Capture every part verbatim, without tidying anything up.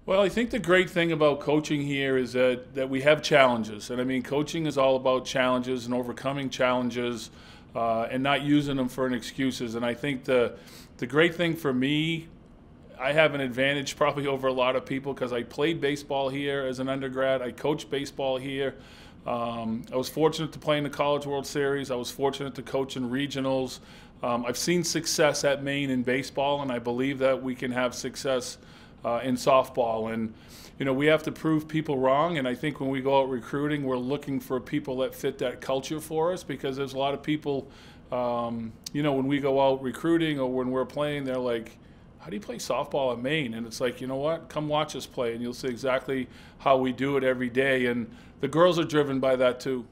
Well, I think the great thing about coaching here is that, that we have challenges. And I mean, coaching is all about challenges and overcoming challenges uh, and not using them for an excuses. And I think the, the great thing for me, I have an advantage probably over a lot of people because I played baseball here as an undergrad. I coached baseball here. Um, I was fortunate to play in the College World Series. I was fortunate to coach in regionals. Um, I've seen success at Maine in baseball, and I believe that we can have success Uh, in softball. And you know, we have to prove people wrong, and I think when we go out recruiting, we're looking for people that fit that culture for us, because there's a lot of people, um, you know, when we go out recruiting or when we're playing, they're like, how do you play softball at Maine? And it's like, you know what, come watch us play and you'll see exactly how we do it every day. And the girls are driven by that too.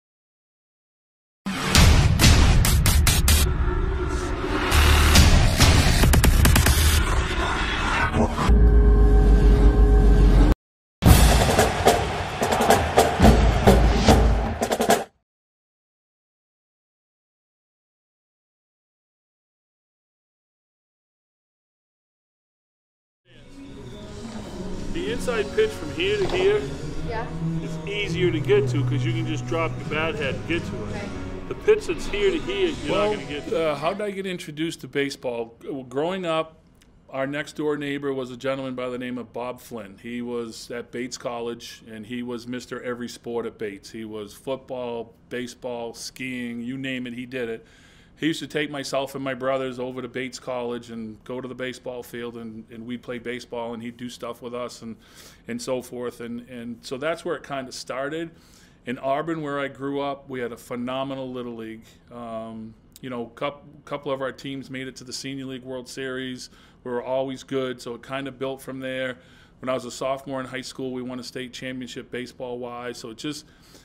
The inside pitch from here to here yeah. is easier to get to because you can just drop your bat head and get to it. Okay. The pitch that's here to here, you're well, not going to get to. Uh, how did I get introduced to baseball? Growing up, our next door neighbor was a gentleman by the name of Bob Flynn. He was at Bates College, and he was Mister Every Sport at Bates. He was football, baseball, skiing, you name it, he did it. He used to take myself and my brothers over to Bates College and go to the baseball field, and, and we'd play baseball, and he'd do stuff with us and, and so forth. And, and so that's where it kind of started. In Auburn, where I grew up, we had a phenomenal Little League. Um, you know, a couple, couple of our teams made it to the Senior League World Series. We were always good, so it kind of built from there. When I was a sophomore in high school, we won a state championship baseball-wise, so it just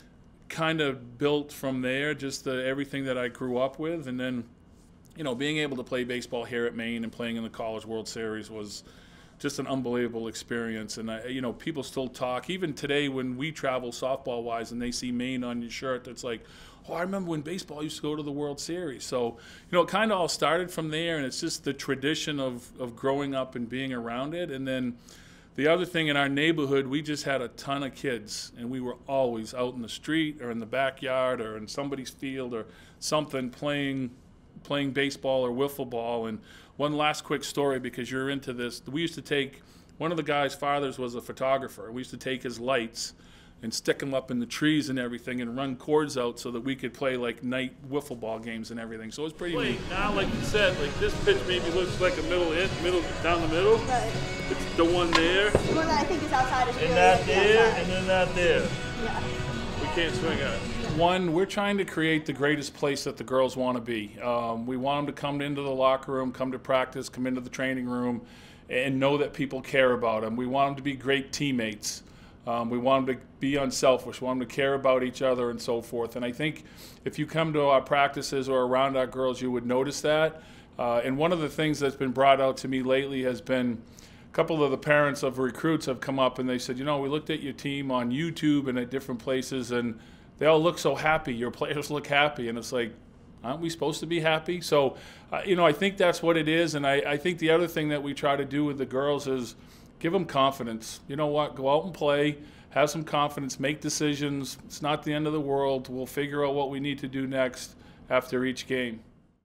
kind of built from there, just the, everything that I grew up with. And then, you know, being able to play baseball here at Maine and playing in the College World Series was just an unbelievable experience. And, I, you know, people still talk, even today when we travel softball-wise and they see Maine on your shirt, it's like, oh, I remember when baseball used to go to the World Series. So, you know, it kind of all started from there, and it's just the tradition of, of growing up and being around it. And then the other thing, in our neighborhood, we just had a ton of kids, and we were always out in the street or in the backyard or in somebody's field or something playing playing baseball or wiffle ball. And one last quick story, because you're into this. We used to take, one of the guy's fathers was a photographer. We used to take his lights and stick them up in the trees and everything and run cords out so that we could play like night wiffle ball games and everything. So it was pretty neat. Now, like you said, like this pitch maybe looks like a middle in, middle down the middle. Right. It's the one there. The one that I think is outside is and really that there, outside. and then that there. Yeah. We can't swing at it. One, we're trying to create the greatest place that the girls want to be. Um, we want them to come into the locker room, come to practice, come into the training room, and know that people care about them. We want them to be great teammates. Um, we want them to be unselfish. We want them to care about each other and so forth. And I think if you come to our practices or around our girls, you would notice that. Uh, and one of the things that's been brought out to me lately has been a couple of the parents of recruits have come up and they said, you know, we looked at your team on YouTube and at different places, and they all look so happy. Your players look happy. And it's like, aren't we supposed to be happy? So, uh, you know, I think that's what it is. And I, I think the other thing that we try to do with the girls is give them confidence. You know what? Go out and play. Have some confidence. Make decisions. It's not the end of the world. We'll figure out what we need to do next after each game.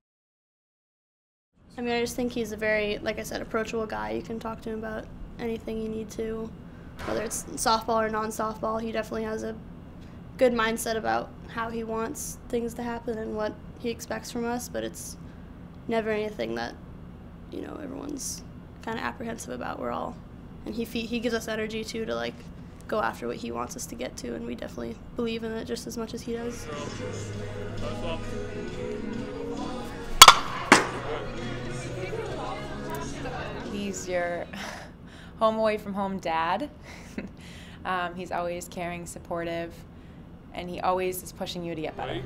I mean, I just think he's a very, like I said, approachable guy. You can talk to him about anything you need to, whether it's softball or non-softball. He definitely has a good mindset about how he wants things to happen and what he expects from us, but it's never anything that, you know, everyone's kind of apprehensive about. We're all, and he he gives us energy too to like go after what he wants us to get to, and we definitely believe in it just as much as he does. He's your home away from home dad. um, he's always caring, supportive, and he always is pushing you to get better.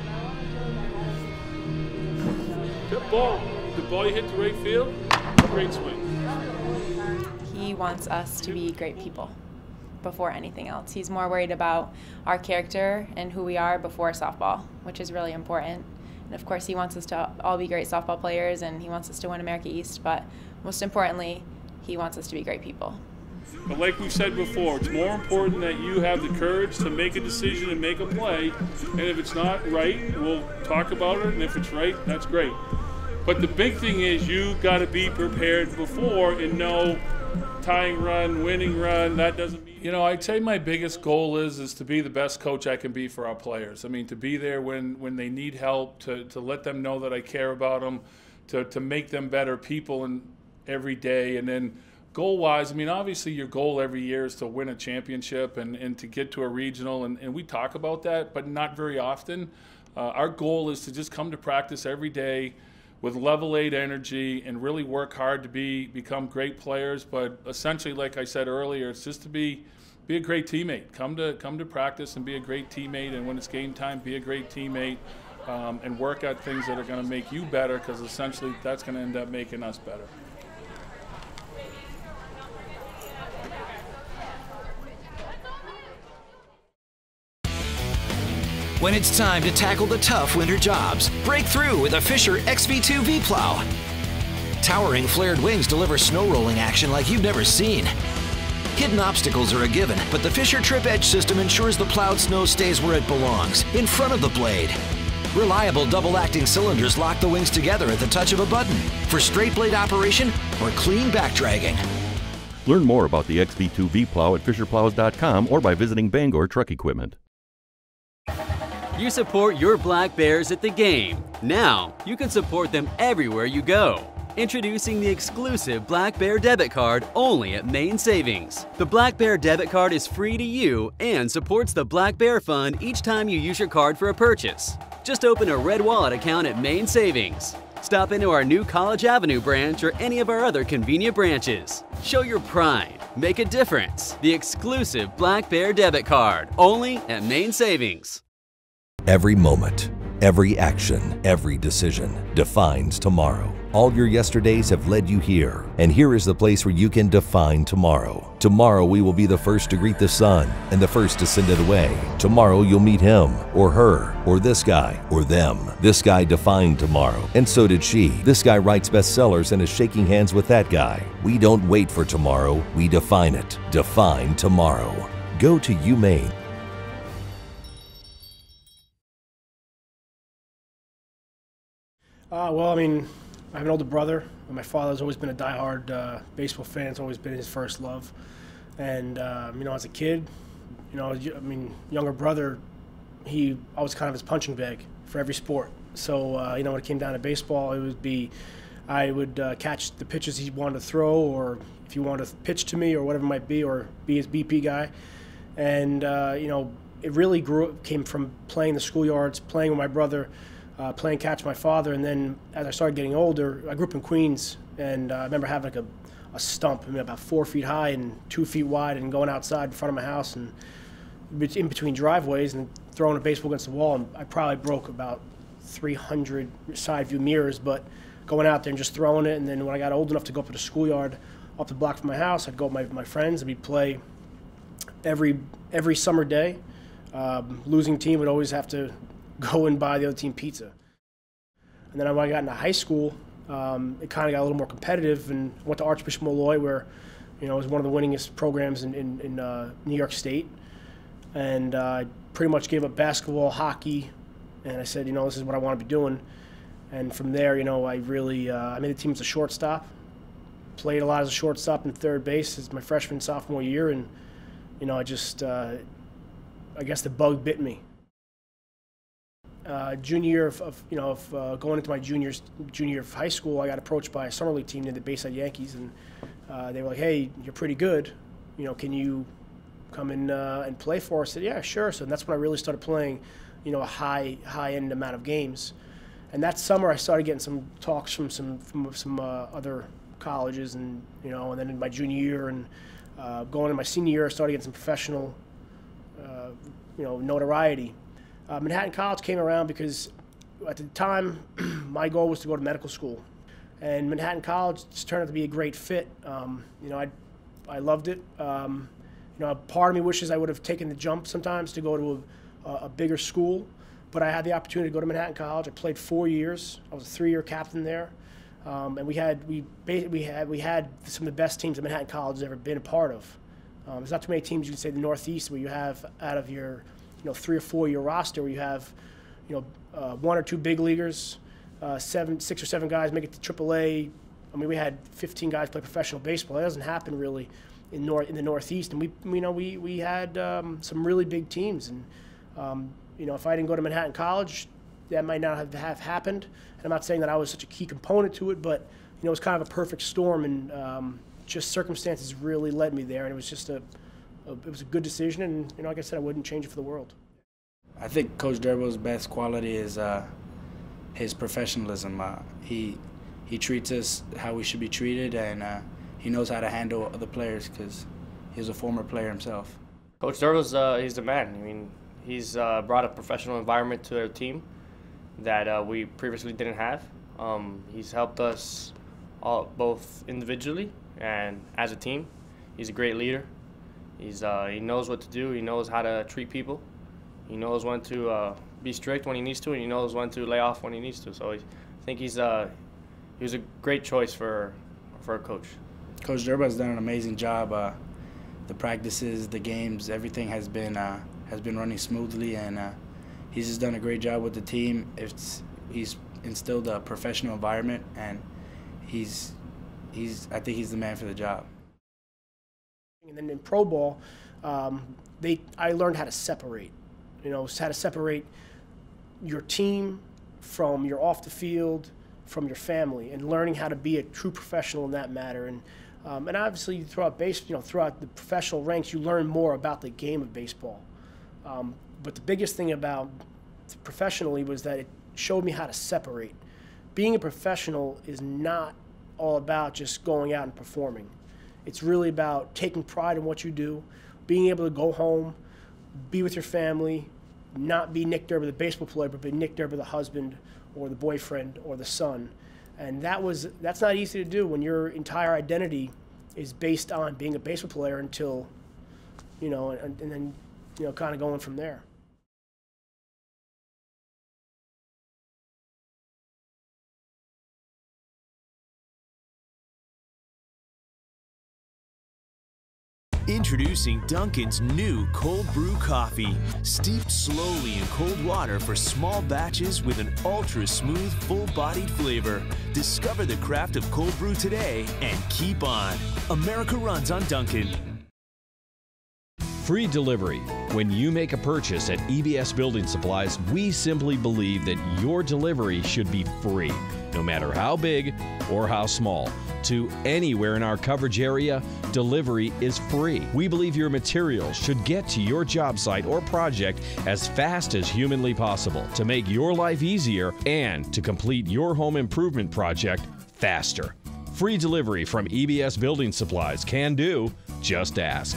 Good ball. The ball you hit to right field, great swing. He wants us to be great people before anything else. He's more worried about our character and who we are before softball, which is really important. And of course, he wants us to all be great softball players, and he wants us to win America East, but most importantly, he wants us to be great people. But like we said before, it's more important that you have the courage to make a decision and make a play. And if it's not right, we'll talk about it. And if it's right, that's great. But the big thing is you got to be prepared before and know tying run, winning run, that doesn't mean. You know, I'd say my biggest goal is is to be the best coach I can be for our players. I mean, to be there when, when they need help, to, to let them know that I care about them, to, to make them better people in every day. And then goal-wise, I mean, obviously your goal every year is to win a championship and, and to get to a regional, and, and we talk about that, but not very often. Uh, our goal is to just come to practice every day with level eight energy and really work hard to be become great players. But essentially, like I said earlier, it's just to be be a great teammate. Come to come to practice and be a great teammate, and when it's game time, be a great teammate, um, and work at things that are going to make you better, because essentially that's going to end up making us better. When it's time to tackle the tough winter jobs, break through with a Fisher X V two V-Plow. Towering flared wings deliver snow rolling action like you've never seen. Hidden obstacles are a given, but the Fisher Trip Edge system ensures the plowed snow stays where it belongs, in front of the blade. Reliable double-acting cylinders lock the wings together at the touch of a button for straight blade operation or clean back dragging. Learn more about the X V two V-Plow at fisher plows dot com or by visiting Bangor Truck Equipment. You support your Black Bears at the game. Now, you can support them everywhere you go. Introducing the exclusive Black Bear debit card only at Main Savings. The Black Bear debit card is free to you and supports the Black Bear Fund each time you use your card for a purchase. Just open a Red Wallet account at Main Savings. Stop into our new College Avenue branch or any of our other convenient branches. Show your pride. Make a difference. The exclusive Black Bear debit card only at Main Savings. Every moment, every action, every decision defines tomorrow. All your yesterdays have led you here, and here is the place where you can define tomorrow. Tomorrow we will be the first to greet the sun and the first to send it away. Tomorrow you'll meet him or her or this guy or them. This guy defined tomorrow, and so did she. This guy writes bestsellers and is shaking hands with that guy. We don't wait for tomorrow, we define it. Define tomorrow. Go to UMaine. Uh, well, I mean, I have an older brother. My father's always been a diehard uh, baseball fan. It's always been his first love. And, uh, you know, as a kid, you know, I mean, younger brother, he, I was kind of his punching bag for every sport. So, uh, you know, when it came down to baseball, it would be, I would uh, catch the pitches he wanted to throw, or if he wanted to pitch to me or whatever it might be, or be his B P guy. And, uh, you know, it really grew, came from playing the schoolyards, playing with my brother, Uh, playing catch with my father, and then as I started getting older, I grew up in Queens, and uh, I remember having like a, a stump, I mean, about four feet high and two feet wide, and going outside in front of my house and in between driveways and throwing a baseball against the wall. And I probably broke about three hundred side view mirrors, but going out there and just throwing it. And then when I got old enough to go up to the schoolyard up the block from my house, I'd go with my, my friends and we'd play every every summer day. Um, losing team would always have to go and buy the other team pizza. And then when I got into high school, um, it kind of got a little more competitive, and went to Archbishop Molloy, where, you know, it was one of the winningest programs in, in, in uh, New York State. And uh, I pretty much gave up basketball, hockey, and I said, you know, this is what I want to be doing. And from there, you know, I really, uh, I made the team as a shortstop, played a lot as a shortstop and third base as my freshman, sophomore year, and, you know, I just, uh, I guess the bug bit me. Uh, junior year of, of you know, of uh, going into my junior junior year of high school, I got approached by a summer league team near the Bayside Yankees, and uh, they were like, "Hey, you're pretty good. You know, can you come in uh, and play for us?" I said, "Yeah, sure." So that's when I really started playing, you know, a high high end amount of games. And that summer, I started getting some talks from some from some uh, other colleges, and you know, and then in my junior year and uh, going into my senior year, I started getting some professional, uh, you know, notoriety. Uh, Manhattan College came around because at the time my goal was to go to medical school, and Manhattan College just turned out to be a great fit. Um, you know, I I loved it. Um, you know, part of me wishes I would have taken the jump sometimes to go to a, a bigger school, but I had the opportunity to go to Manhattan College. I played four years. I was a three-year captain there. Um, and we had we we had we had some of the best teams that Manhattan College has ever been a part of. Um, there's not too many teams you can say the Northeast where you have out of your you know three or four year roster where you have you know uh, one or two big leaguers, uh, seven six or seven guys make it to triple A. I mean, we had fifteen guys play professional baseball. That doesn't happen really in North in the Northeast. And we you know we we had um, some really big teams. And um, you know if I didn't go to Manhattan College, that might not have, have happened. And I'm not saying that I was such a key component to it, but you know, it was kind of a perfect storm, and um, just circumstances really led me there. And it was just a, a, it was a good decision, and you know, like I said, I wouldn't change it for the world. I think Coach Derba's best quality is uh, his professionalism. Uh, he he treats us how we should be treated, and uh, he knows how to handle other players because he's a former player himself. Coach Derba's uh, he's the man. I mean, he's uh, brought a professional environment to our team that uh, we previously didn't have. Um, he's helped us all, both individually and as a team. He's a great leader. He's uh, he knows what to do. He knows how to treat people. He knows when to uh, be strict when he needs to, and he knows when to lay off when he needs to. So he, I think he's uh, he was a great choice for for a coach. Coach Derba has done an amazing job. Uh, the practices, the games, everything has been uh, has been running smoothly, and uh, he's just done a great job with the team. It's, he's instilled a professional environment, and he's, he's, I think he's the man for the job. And then in pro ball, um, they, I learned how to separate, you know, how to separate your team from your off the field, from your family, and learning how to be a true professional in that matter. And, um, and obviously throughout base, you know, throughout the professional ranks, you learn more about the game of baseball. Um, But the biggest thing about professionally was that it showed me how to separate. Being a professional is not all about just going out and performing. It's really about taking pride in what you do, being able to go home, be with your family, not be Nick Derba, the baseball player, but be Nick Derba, the husband or the boyfriend or the son. And that was that's not easy to do when your entire identity is based on being a baseball player until, you know, and, and then, you know, kind of going from there. Introducing Dunkin's new cold brew coffee, steeped slowly in cold water for small batches with an ultra smooth, full-bodied flavor. Discover the craft of cold brew today and keep on. America runs on Dunkin'. Free delivery. When you make a purchase at E B S Building Supplies, we simply believe that your delivery should be free, no matter how big or how small. To anywhere in our coverage area, delivery is free. We believe your materials should get to your job site or project as fast as humanly possible to make your life easier and to complete your home improvement project faster. Free delivery from E B S Building Supplies can do. Just ask.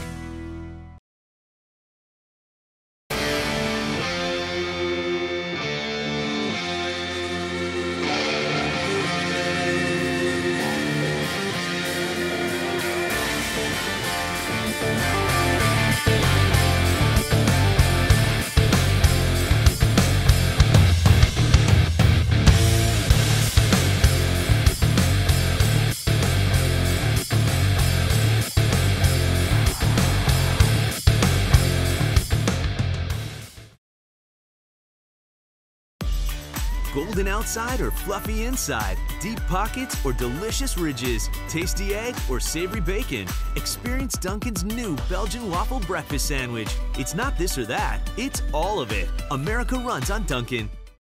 Golden outside or fluffy inside, deep pockets or delicious ridges, tasty egg or savory bacon. Experience Dunkin's new Belgian waffle breakfast sandwich. It's not this or that, it's all of it. America runs on Dunkin'.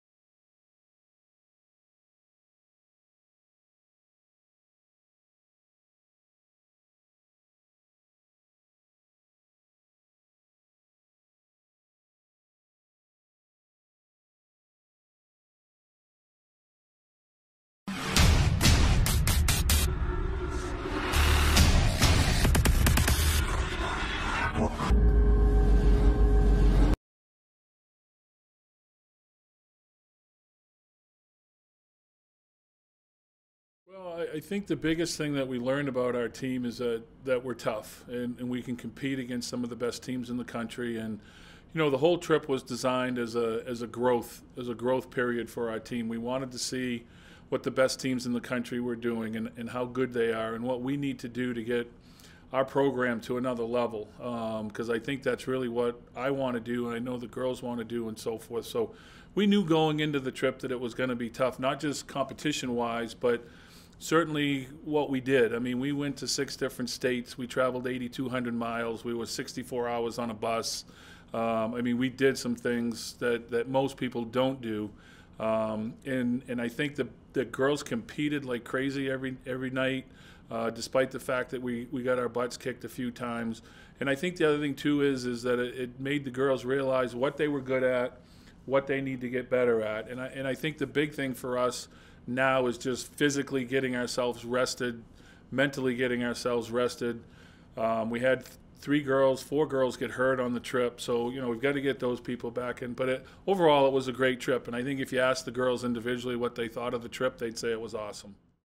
Well, I, I think the biggest thing that we learned about our team is that, that we're tough and, and we can compete against some of the best teams in the country. And, you know, the whole trip was designed as a as a growth as a growth period for our team. We wanted to see what the best teams in the country were doing and, and how good they are and what we need to do to get our program to another level, because um, I think that's really what I want to do, and I know the girls want to do, and so forth. So we knew going into the trip that it was going to be tough, not just competition-wise, but certainly what we did. I mean, we went to six different states. We traveled eighty-two hundred miles. We were sixty-four hours on a bus. Um, I mean, we did some things that, that most people don't do. Um, and, and I think the, the girls competed like crazy every, every night. Uh, despite the fact that we, we got our butts kicked a few times. And I think the other thing, too, is is that it, it made the girls realize what they were good at, what they need to get better at. And I, and I think the big thing for us now is just physically getting ourselves rested, mentally getting ourselves rested. Um, we had three girls, four girls get hurt on the trip. So, you know, we've got to get those people back in. But it, overall, it was a great trip. And I think if you asked the girls individually what they thought of the trip, they'd say it was awesome.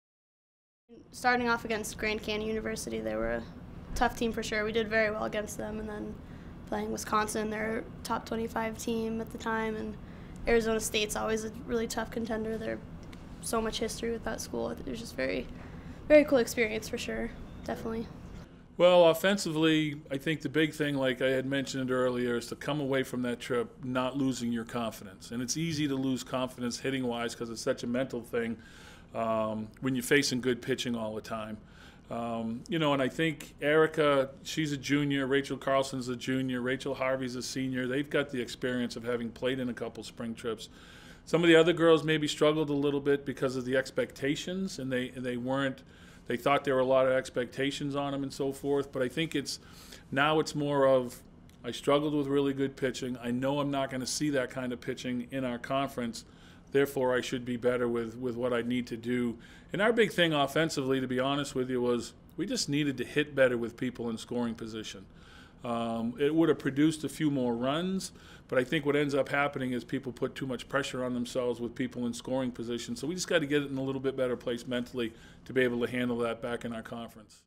Starting off against Grand Canyon University, they were a tough team for sure. We did very well against them, and then playing Wisconsin, they're a top twenty-five team at the time, and Arizona State's always a really tough contender. There's so much history with that school. It was just very, very cool experience for sure, definitely. Well, offensively, I think the big thing, like I had mentioned earlier, is to come away from that trip not losing your confidence. And it's easy to lose confidence hitting-wise because it's such a mental thing. Um, when you're facing good pitching all the time. Um, you know, and I think Erica, she's a junior, Rachel Carlson's a junior, Rachel Harvey's a senior. They've got the experience of having played in a couple spring trips. Some of the other girls maybe struggled a little bit because of the expectations, and they, they weren't, they thought there were a lot of expectations on them and so forth. But I think it's, now it's more of, I struggled with really good pitching. I know I'm not going to see that kind of pitching in our conference. Therefore, I should be better with, with what I need to do. And our big thing offensively, to be honest with you, was we just needed to hit better with people in scoring position. Um, it would have produced a few more runs, but I think what ends up happening is people put too much pressure on themselves with people in scoring position. So we just got to get it in a little bit better place mentally to be able to handle that back in our conference.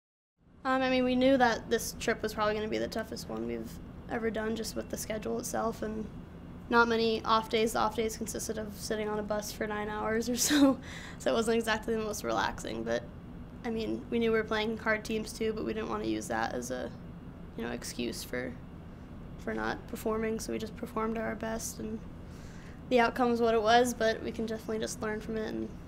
Um, I mean, we knew that this trip was probably going to be the toughest one we've ever done, just with the schedule itself, and not many off days. The off days consisted of sitting on a bus for nine hours or so, so it wasn't exactly the most relaxing. But, I mean, we knew we were playing hard teams too, but we didn't want to use that as a, you know, excuse for for not performing, so we just performed our best, and the outcome was what it was, but we can definitely just learn from it and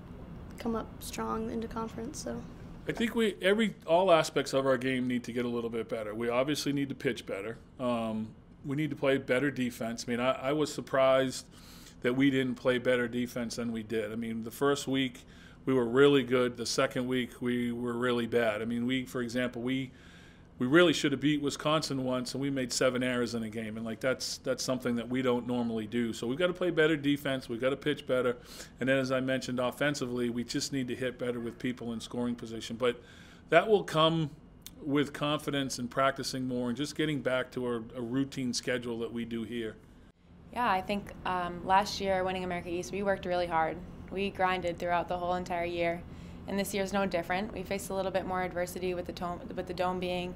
come up strong into conference. So I think we every all aspects of our game need to get a little bit better. We obviously need to pitch better. Um, We need to play better defense. I mean, I, I was surprised that we didn't play better defense than we did. I mean, the first week we were really good. The second week we were really bad. I mean, we, for example, we we really should have beat Wisconsin once, and we made seven errors in a game. And like that's that's something that we don't normally do. So we've got to play better defense. We've got to pitch better. And then, as I mentioned, offensively, we just need to hit better with people in scoring position. But that will come with confidence and practicing more and just getting back to a, a routine schedule that we do here. Yeah, I think um, last year, winning America East, we worked really hard. We grinded throughout the whole entire year, and this year's no different. We faced a little bit more adversity with the dome, with the dome being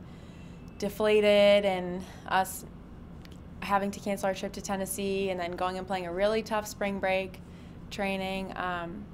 deflated and us having to cancel our trip to Tennessee and then going and playing a really tough spring break training. Um,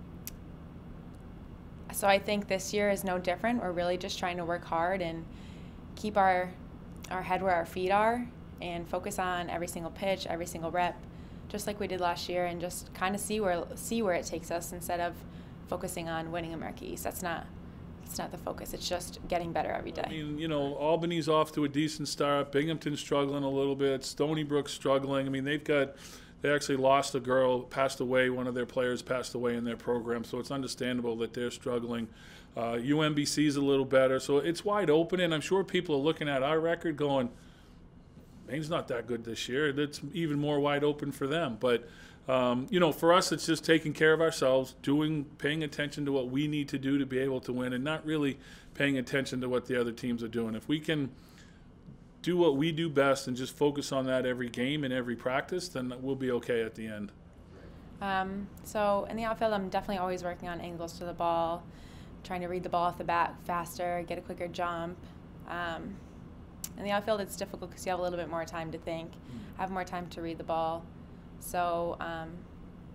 So I think this year is no different. We're really just trying to work hard and keep our our head where our feet are and focus on every single pitch, every single rep, just like we did last year, and just kind of see where see where it takes us instead of focusing on winning America East. That's not that's not the focus. It's just getting better every day. I mean, you know, Albany's off to a decent start. Binghamton's struggling a little bit. Stony Brook's struggling. I mean, they've got They actually lost a girl, passed away. One of their players passed away in their program, so it's understandable that they're struggling. Uh, U M B C's a little better, so it's wide open, and I'm sure people are looking at our record going, Maine's not that good this year. It's even more wide open for them. But, um, you know, for us, it's just taking care of ourselves, doing, paying attention to what we need to do to be able to win, and not really paying attention to what the other teams are doing. If we can do what we do best and just focus on that every game and every practice, then we'll be okay at the end. Um, so in the outfield, I'm definitely always working on angles to the ball, trying to read the ball off the bat faster, get a quicker jump. Um, in the outfield, it's difficult because you have a little bit more time to think, have more time to read the ball. So um,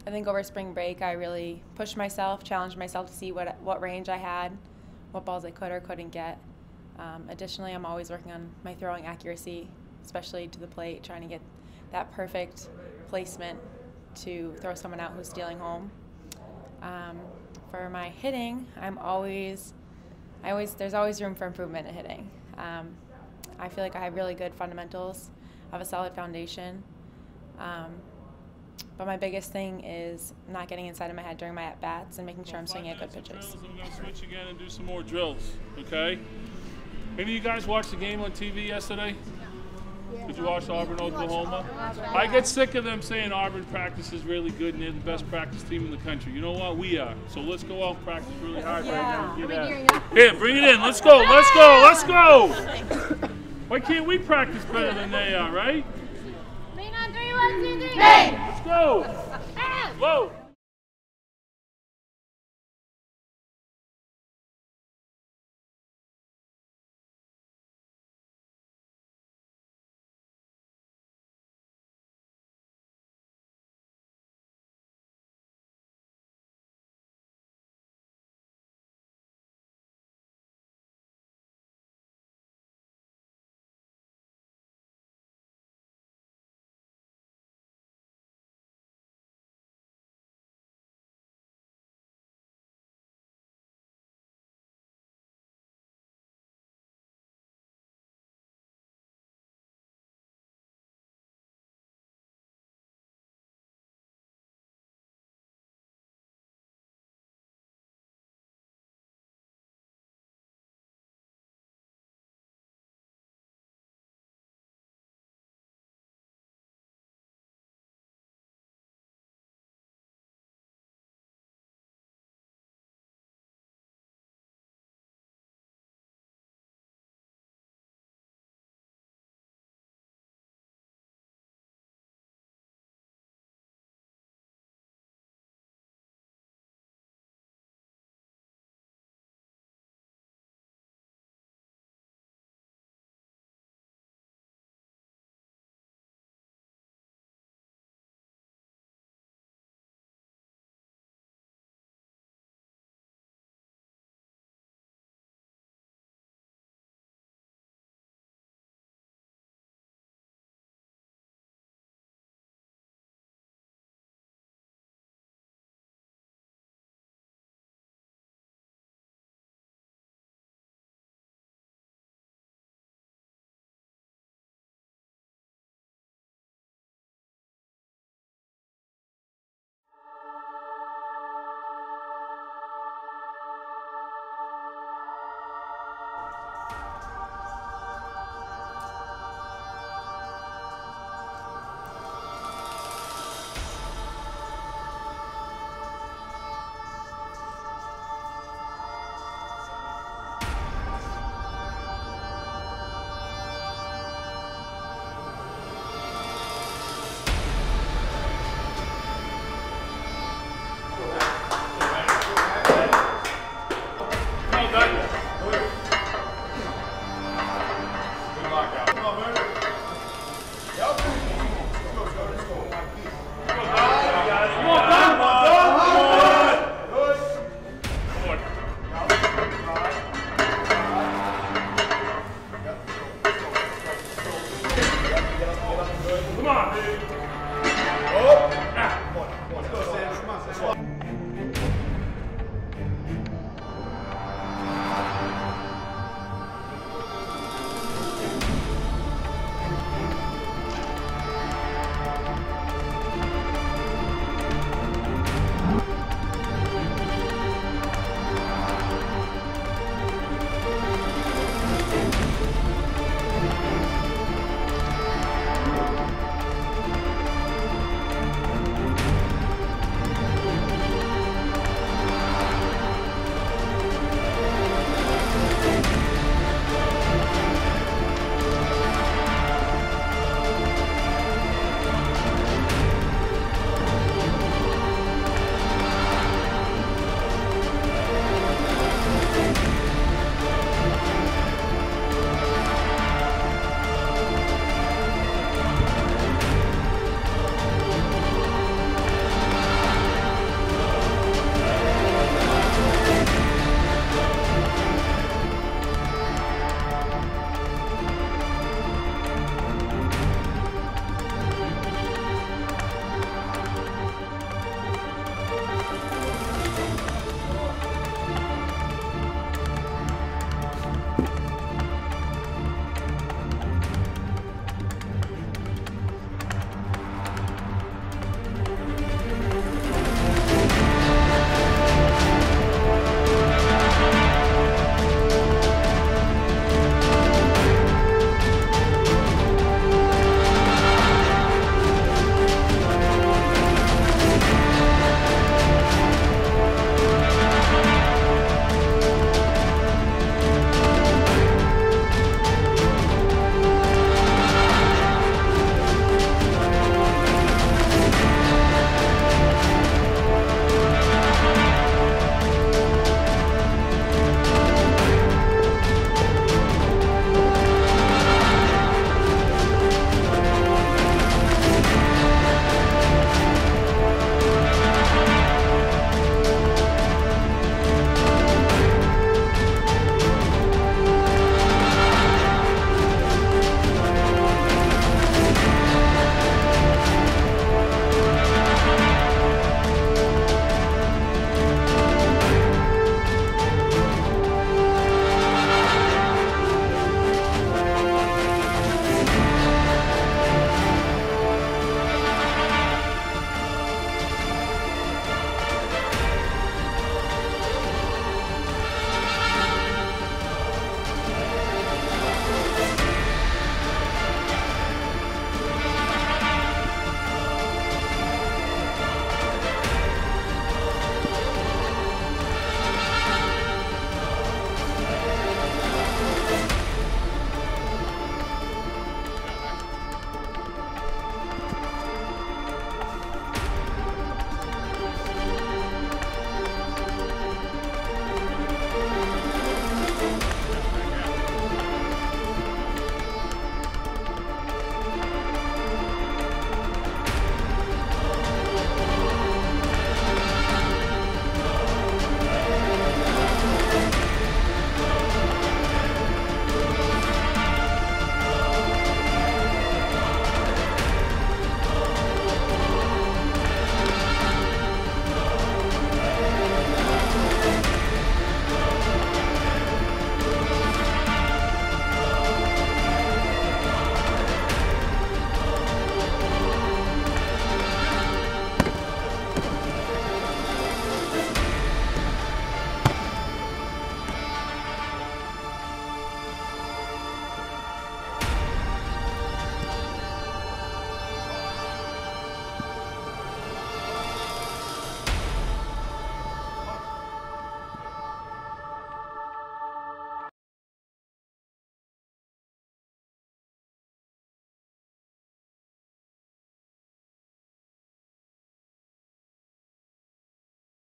I think over spring break I really pushed myself, challenged myself to see what what range I had, what balls I could or couldn't get. Um, additionally, I'm always working on my throwing accuracy, especially to the plate, trying to get that perfect placement to throw someone out who's stealing home. Um, for my hitting, I'm always, I always, there's always room for improvement in hitting. Um, I feel like I have really good fundamentals, I have a solid foundation. Um, But my biggest thing is not getting inside of my head during my at-bats and making sure I'm swinging at good pitches. I'm going to switch again and do some more drills, okay? Any of you guys watch the game on T V yesterday? Yeah. Did you watch Auburn, Oklahoma? I get sick of them saying Auburn practice is really good and they're the best practice team in the country. You know what? We are. So let's go out and practice really hard yeah. right now. Get at it. Here, bring it in. Let's go. Let's go. Let's go. Why can't we practice better than they are, right? Three, one, two, three. Let's go. Whoa.